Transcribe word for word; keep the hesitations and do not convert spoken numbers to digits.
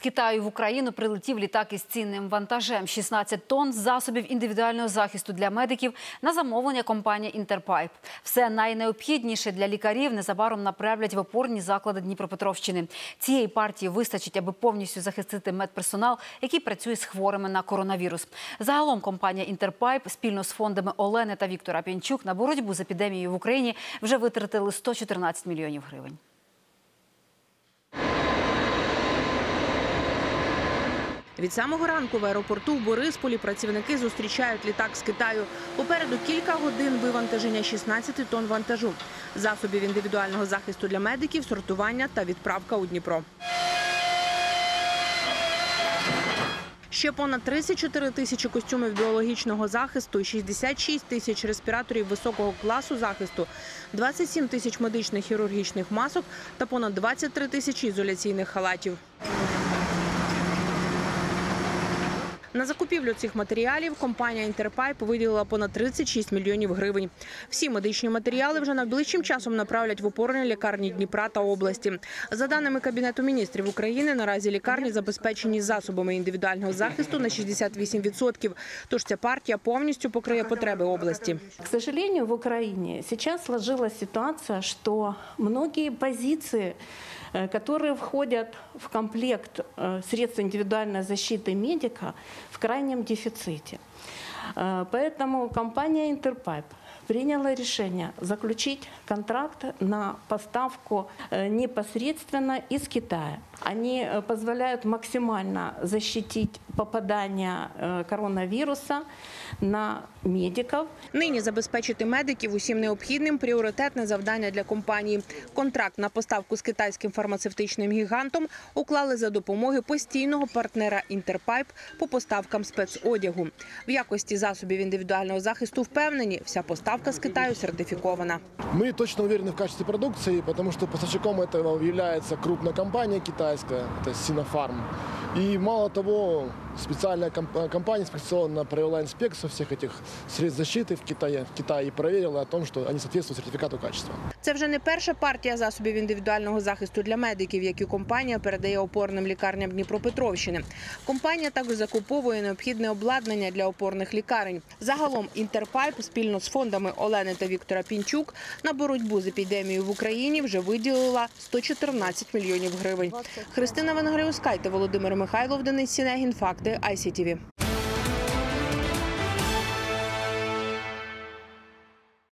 Китаю в Україну прилетів літак із цінним вантажем – шістнадцять тонн засобів індивідуального захисту для медиків на замовлення компанії «Інтерпайп». Все найнеобхідніше для лікарів незабаром направлять в опорні заклади Дніпропетровщини. Цієї партії вистачить, аби повністю захистити медперсонал, який працює з хворими на коронавірус. Загалом компанія «Інтерпайп» спільно з фондами Олени та Віктора Пінчук на боротьбу з епідемією в Україні вже витратили сто чотирнадцять мільйонів гривень. Від самого ранку в аеропорту в Борисполі працівники зустрічають літак з Китаю. Попереду кілька годин вивантаження шістнадцяти тонн вантажу, засобів індивідуального захисту для медиків, сортування та відправка у Дніпро. Ще понад тридцять чотири тисячі костюмів біологічного захисту, шістдесят шість тисяч респіраторів високого класу захисту, двадцять сім тисяч медичних хірургічних масок та понад двадцять три тисячі ізоляційних халатів. На закупівлю цих матеріалів компанія «Інтерпайп» виділила понад тридцять шість мільйонів гривень. Всі медичні матеріали вже найближчим часом направлять в опорні лікарні Дніпра та області. За даними Кабінету міністрів України, наразі лікарні забезпечені засобами індивідуального захисту на шістдесят вісім відсотків. Тож ця партія повністю покриє потреби області. К сожалению, в Украине сейчас сложилась ситуация, что многие позиции, которые входят в комплект средств индивидуальной защиты медика, в крайнем дефиците. Поэтому компания «Интерпайп» приняла решение заключить контракт на поставку непосредственно из Китая. Они позволяют максимально защитить попадание коронавируса на медиків. Нині забезпечити медиків усім необхідним – пріоритетне завдання для компанії. Контракт на поставку з китайським фармацевтичним гігантом уклали за допомоги постійного партнера «Інтерпайп» по поставкам спецодягу. В якості засобів індивідуального захисту впевнені, вся поставка з Китаю сертифікована. Мы точно уверены в качестве продукции, потому что поставщиком этого является крупная компания китайская, это Sinopharm. И мало того, специальная компания инспекционно провела инспекцию всех этих средств защиты в Китае, в Китае и проверила о том, что они соответствуют сертификату качества. Це вже не перша партія засобів індивідуального захисту для медиків, які компанія передає опорним лікарням Дніпропетровщини. Компанія також закуповує необхідне обладнання для опорних лікарень. Загалом «Інтерпайп» спільно з фондами Олени та Віктора Пінчук на боротьбу з епідемією в Україні вже виділила сто чотирнадцять мільйонів гривень. Христина Венграюскайте, Володимир Михайлов, Денис Сінегін. Факти ай сі ті ві.